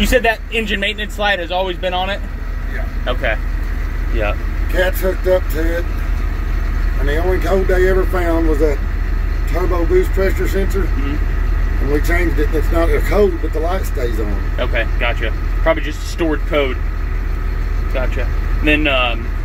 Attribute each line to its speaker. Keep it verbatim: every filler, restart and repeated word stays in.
Speaker 1: You said that engine maintenance light has always been on it?
Speaker 2: Yeah.
Speaker 1: Okay. Yeah.
Speaker 2: Cat's hooked up to it, and the only code they ever found was that turbo boost pressure sensor,
Speaker 1: Mm-hmm.
Speaker 2: and we changed it. It's not a code, but the light stays on.
Speaker 1: Okay, gotcha. Probably just a stored code. Gotcha. And then, um,